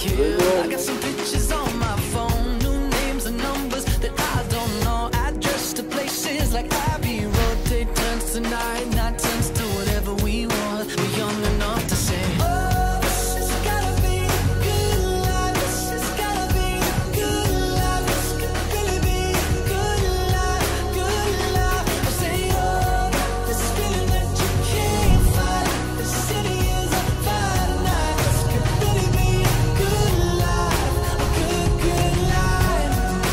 kill. I got some pictures on my phone, new names and numbers that I don't know. Address to places like Abbey Road. Day turns to night, night turns to whatever we want. We're young enough to say, oh, this has gotta be a good life. This has gotta be a good life. This could really be a good life, good life. I say, oh, this feeling that you can't fight. The city is on fire tonight. This could really be a good life, a good, good life.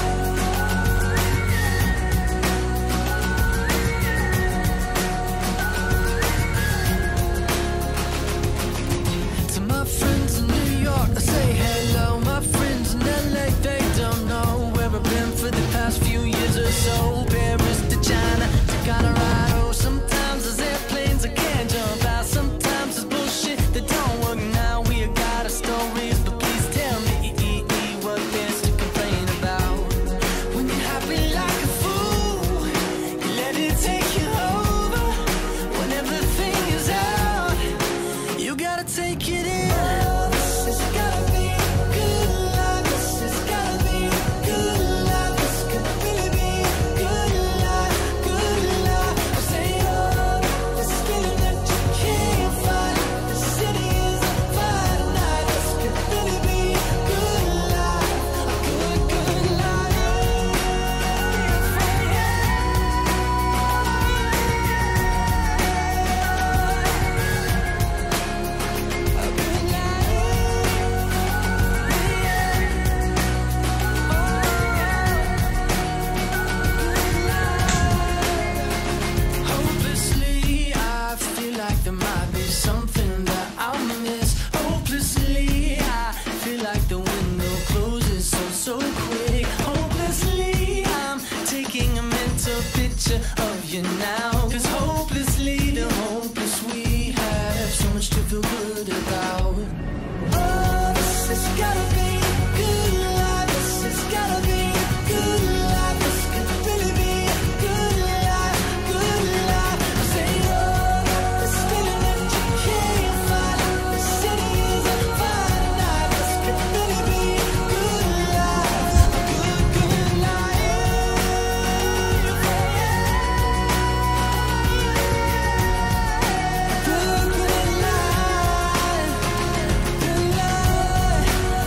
To my friends in New York, I say hello. My friends in LA, they don't know where I've been for the past few years or so. Paris to China to Colorado. Sometimes there's airplanes I can't jump out. Sometimes there's bullshit that don't work. Now we got our stories, but please tell me what there's to complain about. When you're happy like a fool, you let it take you over. When everything is out, you gotta take it in. Oh, this has gotta be a good life. This has gotta be a good life. This could really be a good life, good life. I say, oh, this feeling that you can't fight. The city is on fire tonight. This could really be a good life, a good, good life. A good life. Hopelessly, I feel like there might be something that I'll miss. Hopelessly, I feel like the window closes so quick. Hopelessly, I'm taking a mental picture of you now. 'Cause hopelessly, the hopeless we have so much to feel good about. Oh, this has gotta be a good life. This has gotta be a good life. This could really be a good life, good life. I say, oh, this feeling that you can't fight. The city is on fire tonight. This could really be a good life, a good, good life. Good, good life, good life.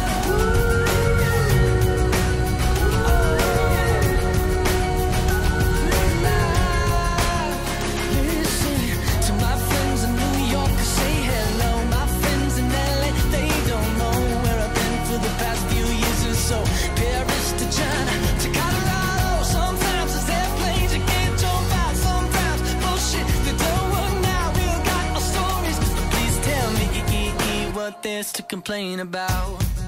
Listen to my friends in New York, say hello. My friends in LA, they don't know where I've been for the past few years or so. Paris to China to Colorado. Sometimes there's airplanes you can't jump out. Sometimes bullshit that don't work now. We all got our stories, but please tell me what there's to complain about.